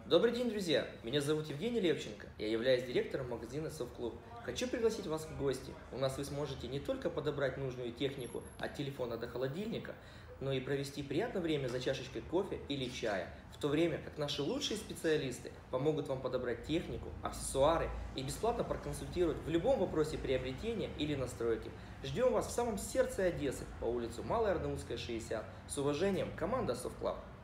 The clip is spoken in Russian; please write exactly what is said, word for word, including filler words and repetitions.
Добрый день, друзья! Меня зовут Евгений Левченко, я являюсь директором магазина Софтклуб. Хочу пригласить вас в гости. У нас вы сможете не только подобрать нужную технику от телефона до холодильника, но и провести приятное время за чашечкой кофе или чая, в то время как наши лучшие специалисты помогут вам подобрать технику, аксессуары и бесплатно проконсультируют в любом вопросе приобретения или настройки. Ждем вас в самом сердце Одессы, по улице Малая Арнаутская, шестьдесят. С уважением, команда Софтклуб.